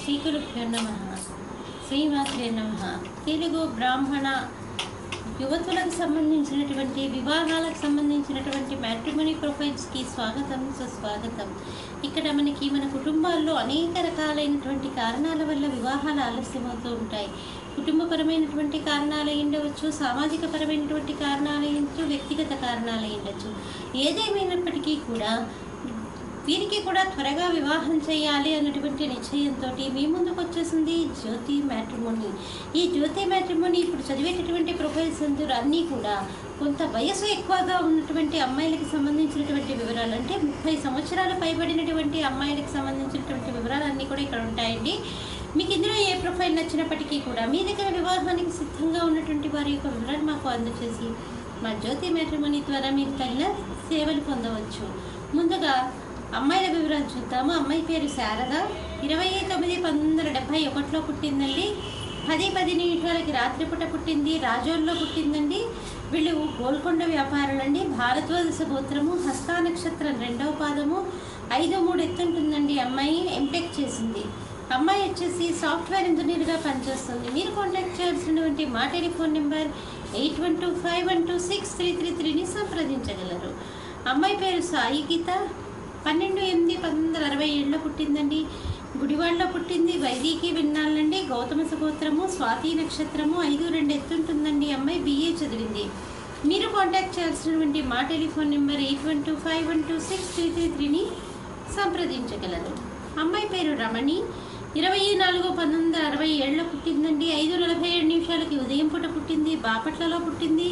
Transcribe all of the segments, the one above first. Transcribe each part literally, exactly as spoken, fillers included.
శ్రీగురుభ్యో నమః. శ్రీమాత్రే నమః. తెలుగు బ్రాహ్మణ యువతులకు సంబంధించినటువంటి వివాహాలకు సంబంధించినటువంటి మ్యాట్రిమోనీ ప్రొఫైల్స్కి స్వాగతం, సుస్వాగతం. ఇక్కడ మనకి మన కుటుంబాల్లో అనేక రకాలైనటువంటి కారణాల వల్ల వివాహాలు ఆలస్యమవుతూ ఉంటాయి. కుటుంబపరమైనటువంటి కారణాలు ఉండవచ్చు, సామాజిక పరమైనటువంటి కారణాలు ఉండొచ్చు, వ్యక్తిగత కారణాలు ఉండొచ్చు. ఏదేమైనప్పటికీ కూడా వీరికి కూడా త్వరగా వివాహం చేయాలి అన్నటువంటి నిశ్చయంతో మీ ముందుకు వచ్చేసింది జ్యోతి మ్యాట్రిమోనీ. ఈ జ్యోతి మ్యాట్రిమోనీ ఇప్పుడు చదివేటటువంటి ప్రొఫైల్స్ అందరూ అన్నీ కూడా కొంత వయసు ఎక్కువగా ఉన్నటువంటి అమ్మాయిలకు సంబంధించినటువంటి వివరాలు, అంటే ముప్పై సంవత్సరాలు పైబడినటువంటి అమ్మాయిలకు సంబంధించినటువంటి వివరాలు అన్నీ కూడా ఇక్కడ ఉంటాయండి. మీకు ఇందులో ఏ ప్రొఫైల్ నచ్చినప్పటికీ కూడా మీ దగ్గర వివాహానికి సిద్ధంగా ఉన్నటువంటి వారి యొక్క వివరాలు మాకు అందజేసి మా జ్యోతి మ్యాట్రిమోనీ ద్వారా మీరు తగిన సేవలు పొందవచ్చు. ముందుగా అమ్మాయిల వివరాలు చూద్దాము. అమ్మాయి పేరు శారద, ఇరవై తొమ్మిది పంతొమ్మిది వందల డెబ్భై ఒకటిలో పుట్టిందండి. పది పది నిమిషాలకి రాత్రిపూట పుట్టింది, రాజోల్లో పుట్టిందండి. వీళ్ళు గోల్కొండ వ్యాపారులండి. భారద్వాదశ గోత్రము, హస్తా నక్షత్రం రెండవ పాదము, ఐదు మూడు ఎత్తుంటుందండి. అమ్మాయి ఎంటెక్ చేసింది. అమ్మాయి వచ్చేసి సాఫ్ట్వేర్ ఇంజనీర్గా పనిచేస్తుంది. మీరు కాంటాక్ట్ చేయాల్సినటువంటి మా telephone number eight one two five one two six three three త్రీని సంప్రదించగలరు. అమ్మాయి పేరు సాయి గీత, పన్నెండు ఎనిమిది పంతొమ్మిది వందల అరవై ఏడులో పుట్టిందండి. గుడివాడలో పుట్టింది. వైదికి విన్నాలండి. గౌతమ గోత్రము, స్వాతి నక్షత్రము, ఐదు రెండు ఎత్తుంటుందండి. అమ్మాయి బిఏ చదివింది. మీరు కాంటాక్ట్ చేయాల్సినటువంటి మా telephone number eight one two five one two six three three త్రీని సంప్రదించగలరు. అమ్మాయి పేరు రమణి, ఇరవై నాలుగు పంతొమ్మిది వందల అరవై ఏడులో పుట్టిందండి. ఐదు నలభై ఏడు నిమిషాలకి ఉదయం పూట పుట్టింది. బాపట్లలో పుట్టింది.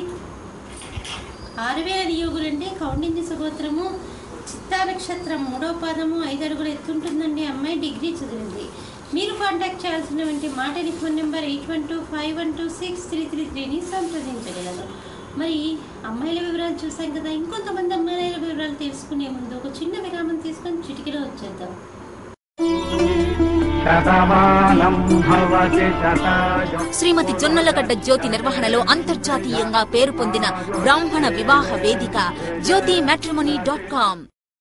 ఆరు వేల నియోగులండి. కౌండిన్య సగోత్రము, చిత్తా నక్షత్రం మూడో పాదము, ఐదు అడుగులు ఎత్తుంటుందండి. అమ్మాయి డిగ్రీ చదివింది. మీరు కాంటాక్ట్ చేయాల్సినటువంటి మా telephone number eight one two five one two six three three త్రీని సంప్రదించగలరు. మరి అమ్మాయిల వివరాలు చూసాం కదా, ఇంకొంతమంది అమ్మాయిల వివరాలు తెలుసుకునే ముందు ఒక చిన్న విరామం తీసుకొని చిటికలో వచ్చేద్దాం. శ్రీమతి జొన్నలగడ్డ జ్యోతి నిర్వహణలో అంతర్జాతీయంగా పేరు పొందిన బ్రాహ్మణ వివాహ వేదిక జ్యోతి మ్యాట్రిమోనీ డాట్ కామ్.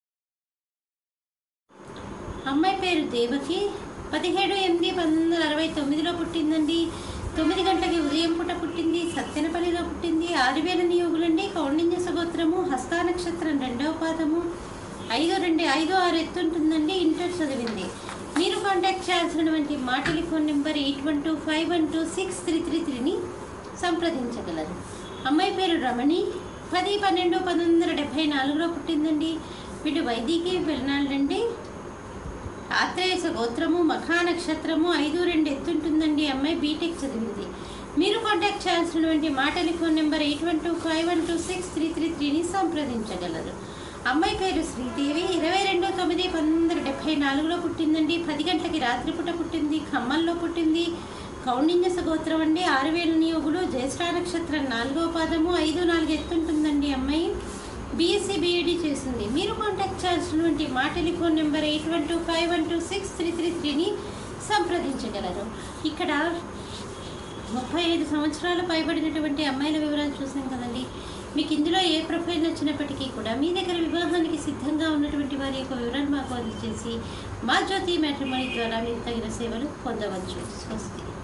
అమ్మాయి పేరు దేవకి, పదిహేడు ఎనిమిది పంతొమ్మిది వందల అరవై తొమ్మిదిలో పుట్టిందండి. తొమ్మిది గంటలకి ఉదయం పూట పుట్టింది. సత్తెనపల్లిలో పుట్టింది. ఆరు వేల నియోగులండి. కౌండిన్య సగోత్రము, హస్తా నక్షత్రం రెండవ పాదము, ఐదు రెండు ఐదు ఆరు ఎత్తుంటుందండి. ఇంటర్ చదివింది. మీరు కాంటాక్ట్ చేయాల్సినటువంటి మా telephone number eight one two five one two six three three త్రీని సంప్రదించగలరు. అమ్మాయి పేరు రమణి, పది పన్నెండు పంతొమ్మిది వందల డెబ్భై నాలుగులో పుట్టిందండి. వీళ్ళు వైదికి వెళ్ళాలండి. ఆత్రేయస గోత్రము, మఖా నక్షత్రము, ఐదు రెండు ఎత్తుంటుందండి. అమ్మాయి బీటెక్ చదివింది. మీరు కాంటాక్ట్ చేయాల్సినటువంటి మా telephone number eight one two five one two six three three త్రీని సంప్రదించగలరు. అమ్మాయి పేరు శ్రీదేవి, ఇరవై రెండు తొమ్మిది పంతొమ్మిది వందల డెబ్భై నాలుగులో పుట్టిందండి. పది గంటలకి రాత్రిపూట పుట్టింది. ఖమ్మంలో పుట్టింది. కౌండిన్య సగోత్రం అండి. ఆరు వేల నియోగులు, జ్యేష్ఠ నక్షత్రం నాలుగో పాదము, ఐదు నాలుగు ఎత్తుంటుందండి. అమ్మాయి బీఎస్సీ బీఈడీ చేసింది. మీరు కాంటాక్ట్ చేయాల్సినటువంటి మా telephone number eight one two five one two six three three త్రీని సంప్రదించగలరు. ఇక్కడ ముప్పై ఐదు సంవత్సరాలు పైబడినటువంటి అమ్మాయిల వివరాలు చూసాం కదండి. మీకు ఇందులో ఏ ప్రొఫైల్ నచ్చినప్పటికీ కూడా మీ దగ్గర వివాహానికి సిద్ధంగా ఉన్నటువంటి వారి యొక్క వివరాలు మాకు అందజేసి మా జ్యోతి మ్యాట్రిమోనీ ద్వారా మీరు తగిన సేవలు పొందవచ్చు. స్వస్తి.